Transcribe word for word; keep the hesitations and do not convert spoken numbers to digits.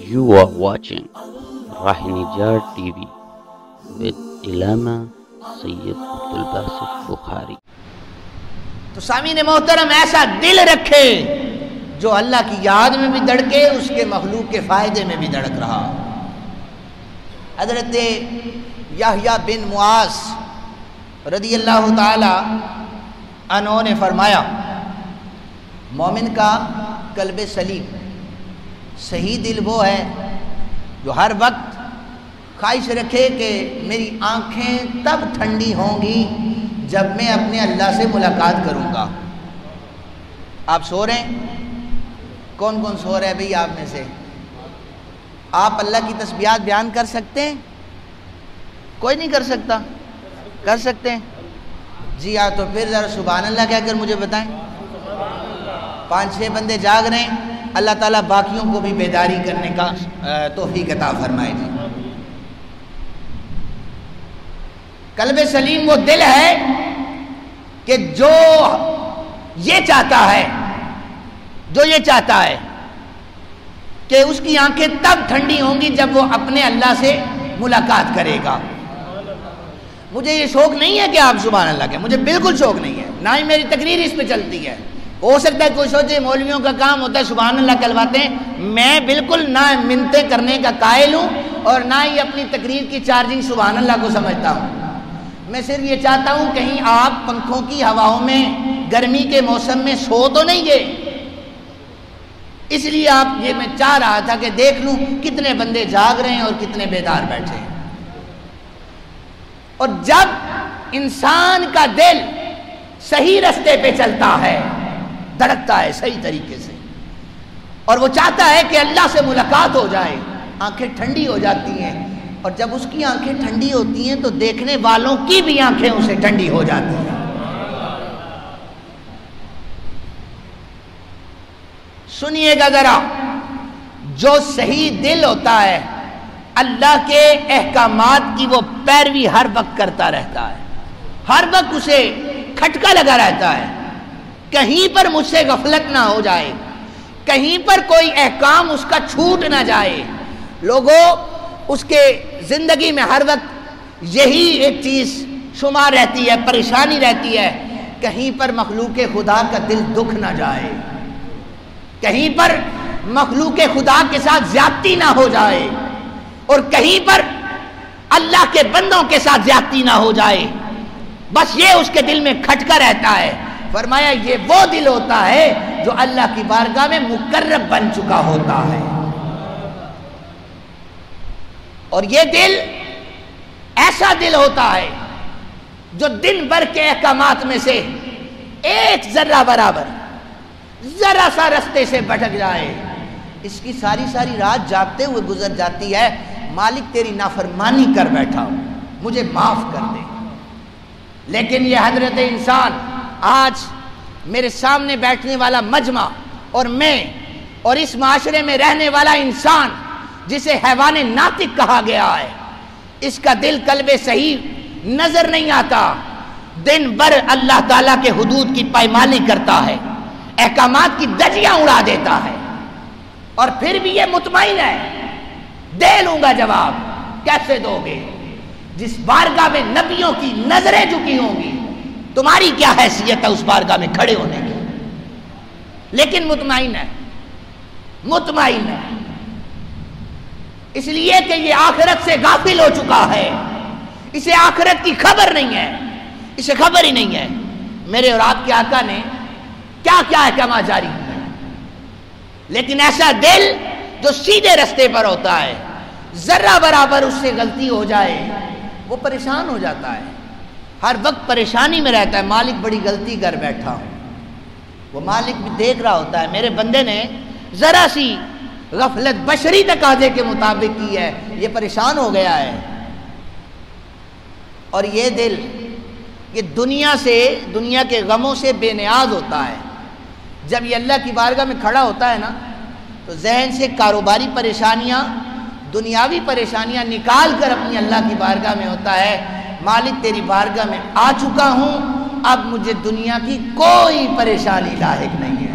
You are watching Rahinijar T V with Ilama Sayyid Abdul Basit Bukhari. تو سامعین محترم ایسا دل رکھے جو اللہ کی یاد میں بھی دھڑکے، اس کے مخلوق کے فائدے میں بھی دھڑک رہا۔ حضرت یحییٰ بن معاذ رضی اللہ تعالی عنہ نے فرمایا، مومن کا قلب سلیم، صحیح دل وہ ہے جو ہر وقت خواہش رکھے کہ میری آنکھیں تب ٹھنڈی ہوں گی جب میں اپنے اللہ سے ملاقات کروں گا۔ آپ سو رہے ہیں؟ کون کون سو رہے ہیں بھئی آپ میں سے؟ آپ اللہ کی تسبیحات بیان کر سکتے ہیں؟ کوئی نہیں کر سکتا؟ کر سکتے ہیں؟ جی ہاں، تو پھر ذرا سبحان اللہ کہہ کر مجھے بتائیں۔ پانچ چھ بندے جاگ رہے ہیں، اللہ تعالیٰ باقیوں کو بھی بیداری کرنے کا توفیق عطا فرمائے جی۔ قلب سلیم وہ دل ہے کہ جو یہ چاہتا ہے جو یہ چاہتا ہے کہ اس کی آنکھیں تب ٹھنڈی ہوں گی جب وہ اپنے اللہ سے ملاقات کرے گا۔ مجھے یہ شوق نہیں ہے کہ آپ سبحان اللہ کہیں، مجھے بالکل شوق نہیں ہے، نہ ہی میری تقریر اس پہ چلتی ہے۔ ہو سکتا ہے کوئی سوچے مولویوں کا کام ہوتا ہے سبحان اللہ کہلواتے ہیں، میں بالکل نہ منتیں کرنے کا قائل ہوں اور نہ ہی اپنی تقریر کی چارجنگ سبحان اللہ کو سمجھتا ہوں۔ میں صرف یہ چاہتا ہوں کہیں آپ پنکھوں کی ہواؤں میں گرمی کے موسم میں سو تو نہیں گئے، اس لیے آپ یہ میں چاہ رہا تھا کہ دیکھ لوں کتنے بندے جاگ رہے ہیں اور کتنے بیدار بیٹھے ہیں۔ اور جب انسان کا دل صحیح رستے پہ چلتا ہے، دھڑکتا ہے صحیح طریقے سے، اور وہ چاہتا ہے کہ اللہ سے ملاقات ہو جائے، آنکھیں ٹھنڈی ہو جاتی ہیں، اور جب اس کی آنکھیں ٹھنڈی ہوتی ہیں تو دیکھنے والوں کی بھی آنکھیں اسے ٹھنڈی ہو جاتی ہیں۔ سنیے گا ذرا، جو صحیح دل ہوتا ہے اللہ کے احکامات کی وہ پیروی ہر وقت کرتا رہتا ہے، ہر وقت اسے کھٹکا لگا رہتا ہے، کہیں پر مجھ سے غفلت نہ ہو جائے، کہیں پر کوئی احکام اس کا چھوٹ نہ جائے۔ لوگوں، اس کے زندگی میں ہر وقت یہی ایک چیز شمار رہتی ہے، پریشانی رہتی ہے، کہیں پر مخلوق خدا کا دل دکھ نہ جائے، کہیں پر مخلوق خدا کے ساتھ زیادتی نہ ہو جائے، اور کہیں پر اللہ کے بندوں کے ساتھ زیادتی نہ ہو جائے، بس یہ اس کے دل میں کھٹکا رہتا ہے۔ فرمایا یہ وہ دل ہوتا ہے جو اللہ کی بارگاہ میں مقرب بن چکا ہوتا ہے، اور یہ دل ایسا دل ہوتا ہے جو دن بھر کے احکامات میں سے ایک ذرہ برابر ذرا سا رستے سے بھٹک جائے، اس کی ساری ساری رات جاگتے ہوئے گزر جاتی ہے، مالک تیری نافرمانی کر بیٹھا ہوں، مجھے معاف کر دے۔ لیکن یہ حضرت انسان، آج میرے سامنے بیٹھنے والا مجمع اور میں اور اس معاشرے میں رہنے والا انسان جسے حیوان ناطق کہا گیا ہے، اس کا دل قلب صحیح نظر نہیں آتا، دن بھر اللہ تعالیٰ کے حدود کی پائمانی کرتا ہے، احکامات کی دجیاں اڑا دیتا ہے، اور پھر بھی یہ مطمئن ہے دے لوں گا جواب۔ کیسے دو گے؟ جس بارگاہ میں نبیوں کی نظریں جھکی ہوں گی، تمہاری کیا حیثیت ہے اس بارگاہ میں کھڑے ہونے کی؟ لیکن مطمئن ہے، مطمئن ہے، اس لیے کہ یہ آخرت سے غافل ہو چکا ہے، اسے آخرت کی خبر نہیں ہے، اسے خبر ہی نہیں ہے میرے اور آپ کے آقا نے کیا کیا احکامات جاری کیے ہیں۔ لیکن ایسا دل جو سیدھے رستے پر ہوتا ہے، ذرہ برابر اس سے غلطی ہو جائے وہ پریشان ہو جاتا ہے، ہر وقت پریشانی میں رہتا ہے، مالک بڑی غلطی کر بیٹھا ہوں۔ وہ مالک بھی دیکھ رہا ہوتا ہے میرے بندے نے ذرا سی غفلت بشری تقاضے کے مطابق کی ہے، یہ پریشان ہو گیا ہے۔ اور یہ دل یہ دنیا سے، دنیا کے غموں سے بے نیاز ہوتا ہے، جب یہ اللہ کی بارگاہ میں کھڑا ہوتا ہے نا تو ذہن سے کاروباری پریشانیاں، دنیاوی پریشانیاں نکال کر اپنی اللہ کی بارگاہ میں ہوتا ہے، مالک تیری بارگاہ میں آ چکا ہوں، اب مجھے دنیا کی کوئی پریشانی لاحق نہیں ہے۔